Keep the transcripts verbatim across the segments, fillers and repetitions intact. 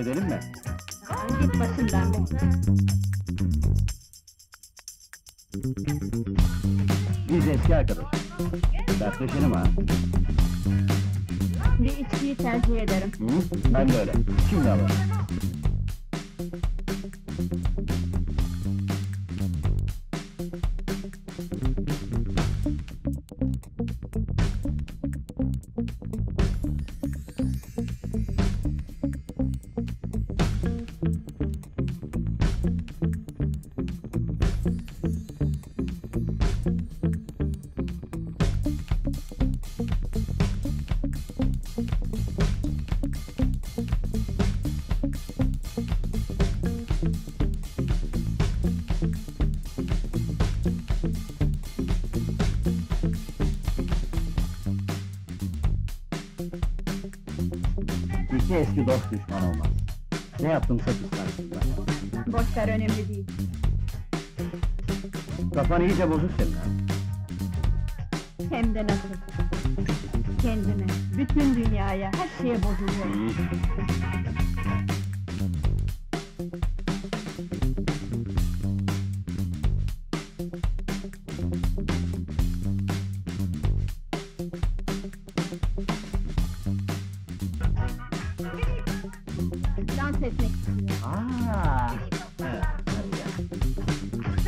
edelim mi? Git başımdan be! Biz eski arkadaş. Dertleşelim ha. Bir içkiyi tercih ederim. Hı? Ben de öyle. Şimdi alalım. İki eski dost düşman olmaz. Ne yaptımsa kıskansın ben. Boş ver, önemli değil. Kafan iyice bozuk senin ha. Hem de nasıl? Kendime, bütün dünyaya, her şeye bozuluyorum. İyi. Dans etmek istiyorum. Aa, evet, hadi gel.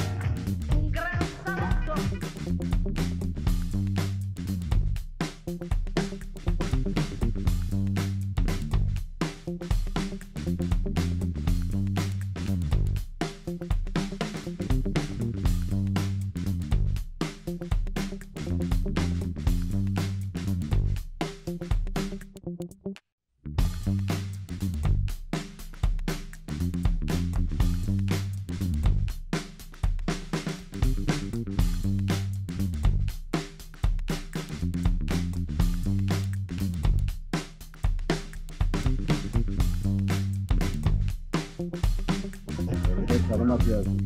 Bir de çalım atıyorsun.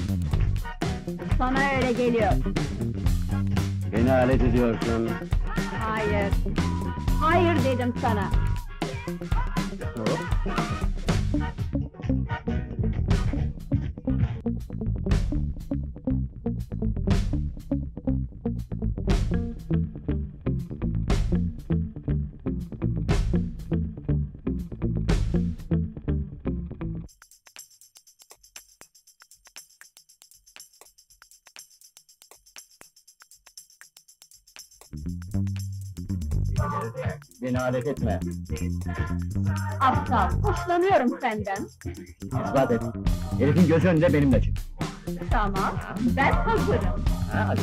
Sana öyle geliyor. Beni alet ediyorsun. Hayır. Hayır dedim sana. Hop. Beni alet etme. Aptal, hoşlanıyorum senden. İspat et. Herifin gözü önünde benimle çık. Tamam, ben hazırım. Ha, hadi.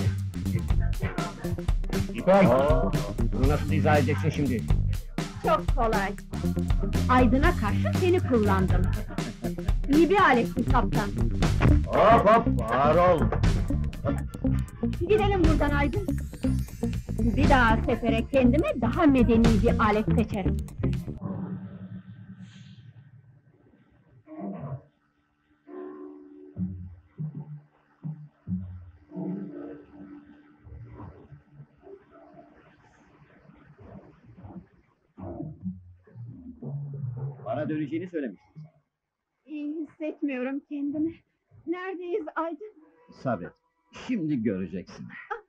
İpek! Bunu nasıl izah edeceksin şimdi? Çok kolay. Aydın'a karşı seni kullandım. İyi bir aletsin kaptan. Hop hop, var ol! Gidelim buradan Aydın. Bir daha sefere kendime daha medeni bir alet seçerim. Bana döneceğini söylemiştin. İyi hissetmiyorum kendimi. Neredeyiz Aydın? Sabret, şimdi göreceksin.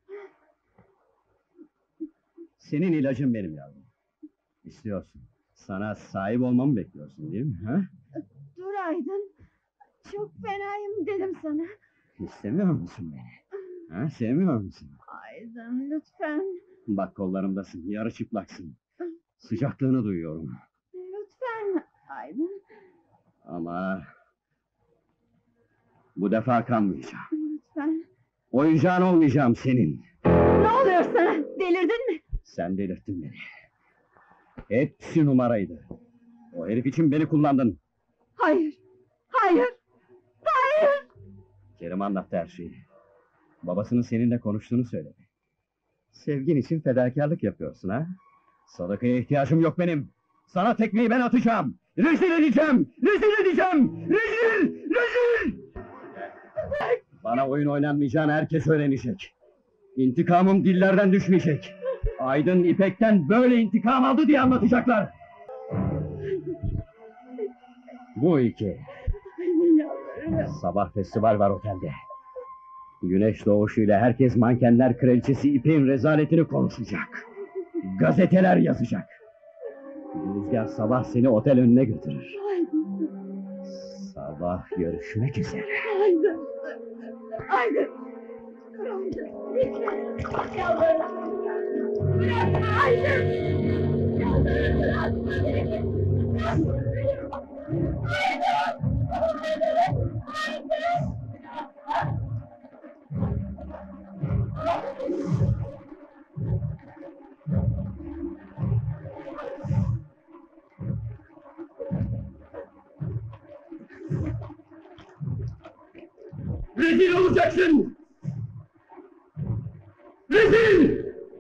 Senin ilacın benim yavrum. İstiyorsun. Sana sahip olmamı bekliyorsun değil mi? Ha? Dur Aydın. Çok fenayım dedim sana. İstemiyor musun beni? Ha, sevmiyor musun? Aydın lütfen. Bak kollarımdasın, yarı çıplaksın. Sıcaklığını duyuyorum. Lütfen Aydın. Ama... bu defa kanmayacağım. Lütfen. Oyuncağın olmayacağım senin. Ne oluyor sana? Delirdin mi? Sen delirttin beni. Hepsi numaraydı. O herif için beni kullandın. Hayır. Hayır. Hayır. Kerim anlattı her şeyi. Babasının seninle konuştuğunu söyledi. Sevgin için fedakarlık yapıyorsun ha? Sadakaya ihtiyacım yok benim. Sana tekmeyi ben atacağım. Rezil edeceğim! Rezil edeceğim! Rezil! Rezil! Bana oyun oynanmayacağını herkes öğrenecek. İntikamım dillerden düşmeyecek. Aydın İpek'ten böyle intikam aldı diye anlatacaklar. Bu iki. Yalvarırım. Sabah festival var otelde. Güneş doğuşuyla herkes mankenler kraliçesi İpek'in rezaletini konuşacak. Gazeteler yazacak. Rüzgar sabah seni otel önüne götürür. Aydın. Sabah görüşmek üzere. Aydın. Aydın. Aydın. Lütfen. Yalvarırım. Bırakma Aydın. Yalvarırım bırakma beni. Bırakma beni. Aydın. Aydın. Aydın. Rezil olacaksın! Rezil!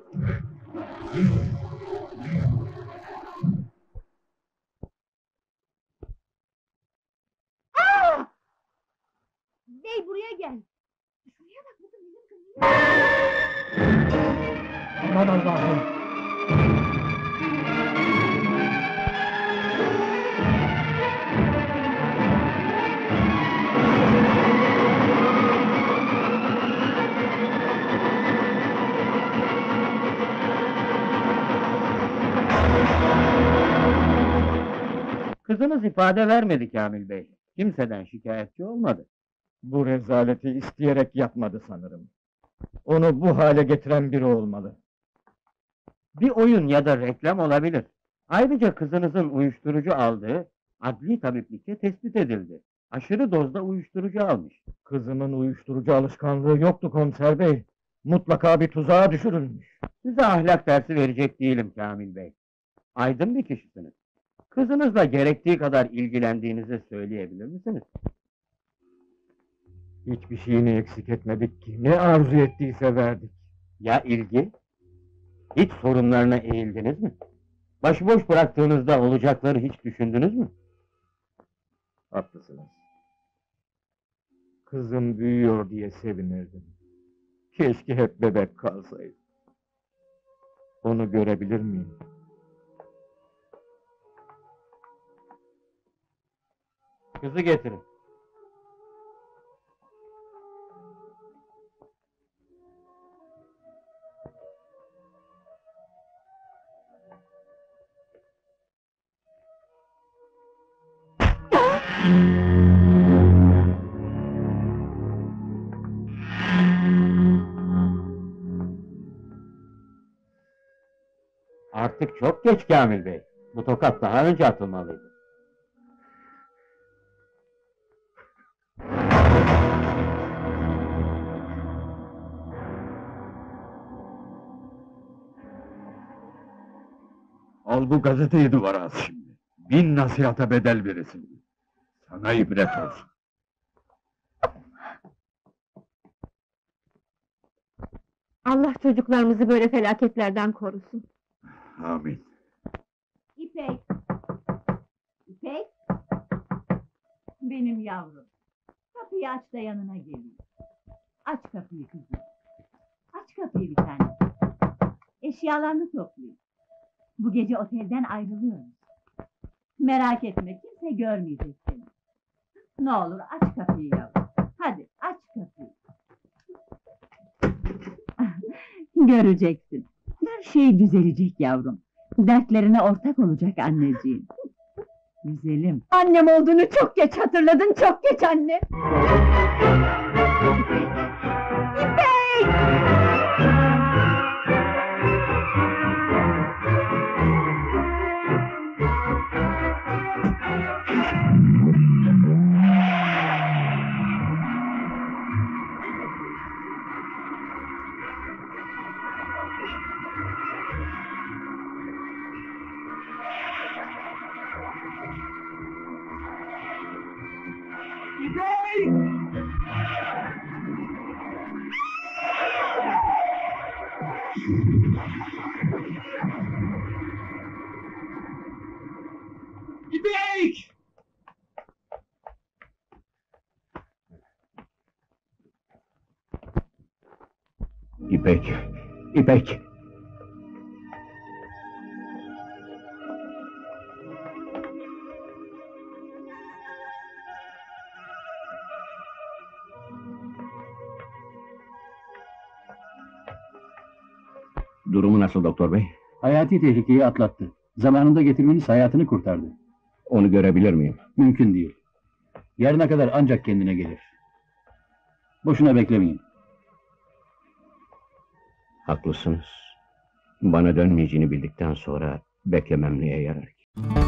Aa! Bey buraya gel. Şuraya bak, bu da benim kızım. Aman Allah'ım! Kızınız ifade vermedi Kamil Bey. Kimseden şikayetçi olmadı. Bu rezaleti isteyerek yapmadı sanırım. Onu bu hale getiren biri olmalı. Bir oyun ya da reklam olabilir. Ayrıca kızınızın uyuşturucu aldığı adli tabiplikte tespit edildi. Aşırı dozda uyuşturucu almış. Kızımın uyuşturucu alışkanlığı yoktu komiser bey. Mutlaka bir tuzağa düşürülmüş. Size ahlak dersi verecek değilim Kamil Bey. Aydın bir kişisiniz. Kızınızla gerektiği kadar ilgilendiğinizi söyleyebilir misiniz? Hiçbir şeyini eksik etmedik ki. Ne arzu ettiyse verdik. Ya ilgi? Hiç sorunlarına eğildiniz mi? Başıboş bıraktığınızda olacakları hiç düşündünüz mü? Haklısınız. Kızım büyüyor diye sevinirdim. Keşke hep bebek kalsaydı. Onu görebilir miyim? Kızı getirin. Artık çok geç Kamil Bey. Bu tokat daha önce atılmalıydı. Al bu gazeteyi duvara as şimdi. Bin nasihata bedel veresin. Sana ibret olsun. Allah çocuklarımızı böyle felaketlerden korusun. Amin. İpek! İpek! Benim yavrum. Kapıyı aç da yanına geleyim. Aç kapıyı kızım. Aç kapıyı bir tane. Eşyalarını toplayın. Bu gece otelden ayrılıyoruz. Merak etme, kimse görmeyecek seni. Ne olur aç kapıyı yavrum. Hadi aç kapıyı. Göreceksin. Her şey düzelecek yavrum. Dertlerine ortak olacak anneciğim. Güzelim. Annem olduğunu çok geç hatırladın, çok geç anne. İpek! İpek! İpek! İpek! Durumu nasıl doktor bey? Hayati tehlikeyi atlattı. Zamanında getirmeniz hayatını kurtardı. Onu görebilir miyim? Mümkün değil. Yarına kadar ancak kendine gelir. Boşuna beklemeyin. Haklısınız. Bana dönmeyeceğini bildikten sonra beklemem neye yarar ki?